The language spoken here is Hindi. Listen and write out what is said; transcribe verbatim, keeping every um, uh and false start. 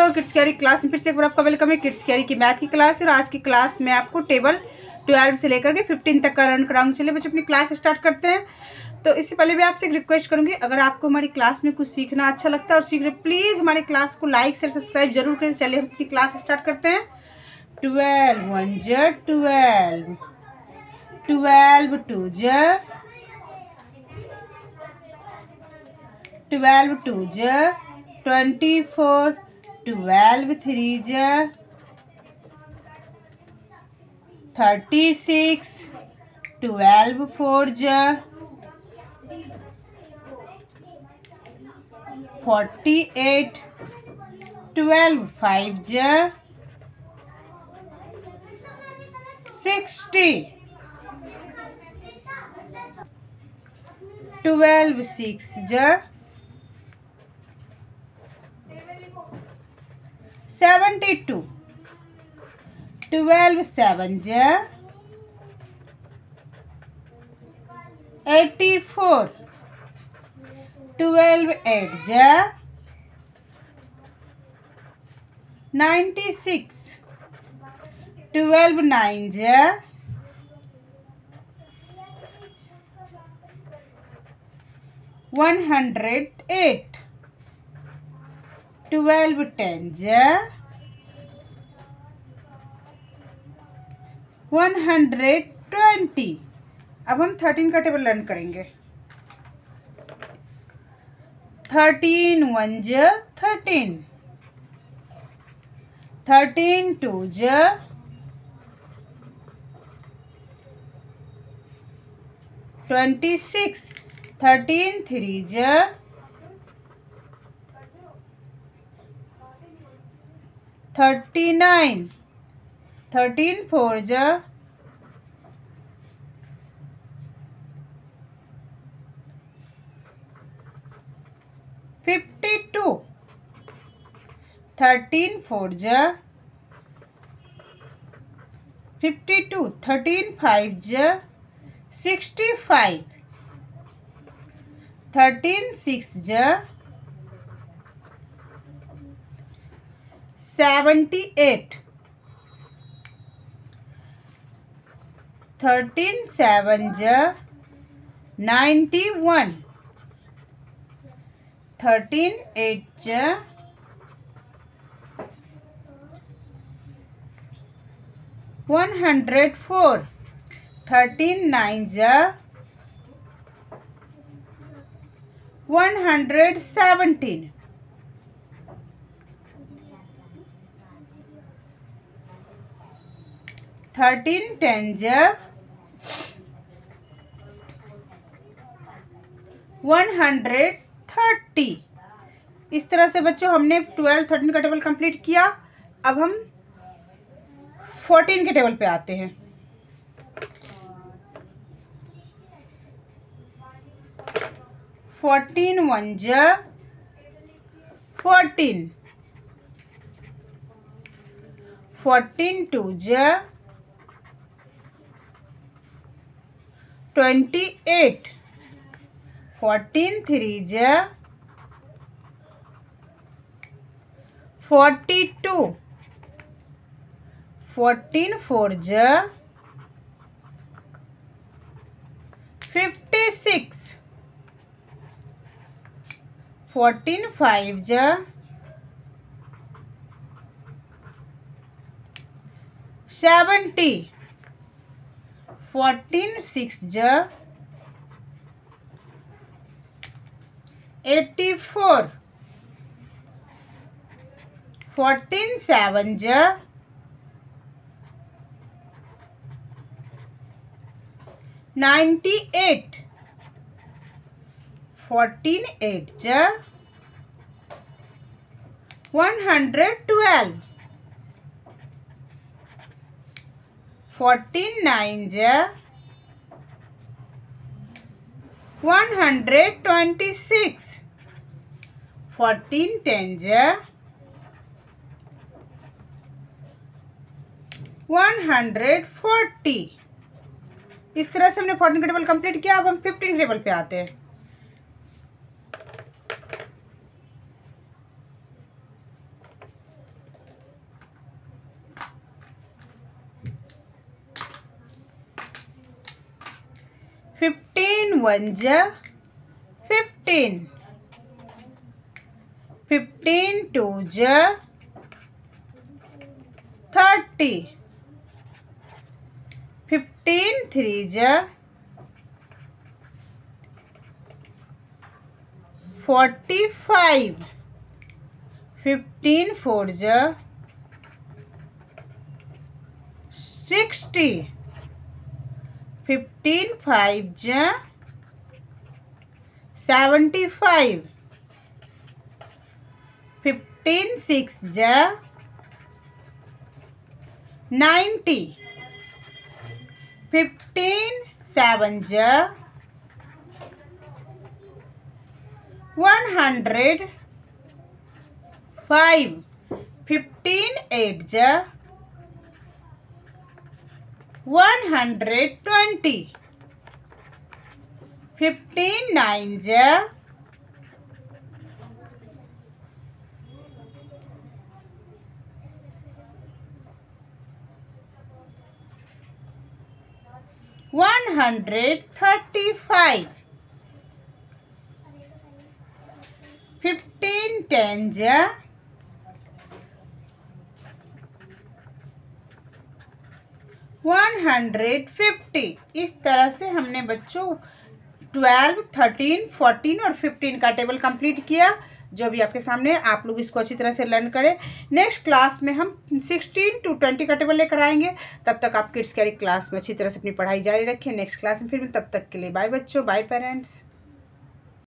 बच्चों, किड्स कैरी क्लास में फिर से एक बार आपका वेलकम है। किड्स कैरी की मैथ की क्लास है और आज की क्लास में आपको टेबल ट्वेल्व से लेकर के फिफ्टीन तक का रन कराऊंगी। चलिए बच्चों अपनी क्लास स्टार्ट करते हैं। तो इससे पहले भी आपसे एक रिक्वेस्ट करूंगी, अगर आपको हमारी क्लास में कुछ सीखना अच्छा लगता है और सीख रहे, प्लीज़ हमारी क्लास को लाइक शेयर सब्सक्राइब जरूर करें। चलिए हम अपनी क्लास स्टार्ट करते हैं। ट्वेल्व वन ज ट्वेल्व, ट्वेल्व टू ज ट्वेल्व टू ज ट्वेंटी फोर, ट्वेल्व थ्री ज थर्टी सिक्स, ट्वेल्व फोर ज फोर्टी एट, ट्वेल्व फाइव ज सिक्सटी, ट्वेल्व सिक्स ज सेवेंटी टू, ट्वेल्व सेवन ज एट्टी फोर, ट्वेल्व एट ज नाइन्टी सिक्स, ट्वेल्व नाइन ज one hundred eight, twelve ten ज वन हंड्रेड ट्वेंटी। अब हम थर्टीन का टेबल लर्न करेंगे। थर्टीन वन ज थर्टीन, थर्टीन टू ज ट्वेंटी सिक्स, थर्टीन थ्री ज थर्टी नाइन, थर्टीन फोर ज फिफ्टी टू, थर्टीन फोर ज फिफ्टी टू, थर्टीन फाइव ज सिक्सटी फाइव, थर्टीन सिक्स ज सेवेंटी एट, थर्टीन सेवन ज नाइन्टी वन, थर्टीन एट ज one hundred four, thirteen nine ज one hundred seventeen, thirteen ten ज वन हंड्रेड थर्टी। इस तरह से बच्चों हमने ट्वेल्व थर्टीन का टेबल कंप्लीट किया। अब हम फोर्टीन के टेबल पे आते हैं। फोर्टीन वन ज फोर्टीन, फोर्टीन टू ज ट्वेंटी एट, फोर्टीन थ्री ज फोर्टी टू, फोर्टीन फोर ज फिफ्टी सिक्स, फोर्टीन फाइव ज सेवेंटी, फोर्टीन सिक्स ज एट्टी फोर, फोर्टीन सेवन ज नाइन्टी एट, फोर्टीन एट ज one hundred twelve, fourteen nine ज one hundred twenty six, fourteen ten ज वन हंड्रेड फोर्टी। इस तरह से हमने फोर्टीन का टेबल कंप्लीट किया। अब हम फिफ्टीन के टेबल पे आते हैं। वन जा फिफ्टीन, फिफ्टीन टू जा थर्टी, फिफ्टीन थ्री जा फोर्टी फाइव, फिफ्टीन फोर जा सिक्सटी, फिफ्टीन फाइव जा सेवेंटी फाइव, फिफ्टीन सिक्स जा नाइन्टी, फिफ्टीन सेवन जा one hundred five, fifteen eight जा one hundred twenty, fifteen nine जा one hundred thirty five, fifteen ten जा वन हंड्रेड फिफ्टी। इस तरह से हमने बच्चों ट्वेल्व, थर्टीन, फोर्टीन और फिफ्टीन का टेबल कंप्लीट किया। जो भी आपके सामने, आप लोग इसको अच्छी तरह से लर्न करें। नेक्स्ट क्लास में हम सिक्सटीन टू ट्वेंटी का टेबल लेकर आएंगे। तब तक आप किड्स कैरी क्लास में अच्छी तरह से अपनी पढ़ाई जारी रखें। नेक्स्ट क्लास में फिर, तब तक के लिए बाय बच्चों, बाय पेरेंट्स।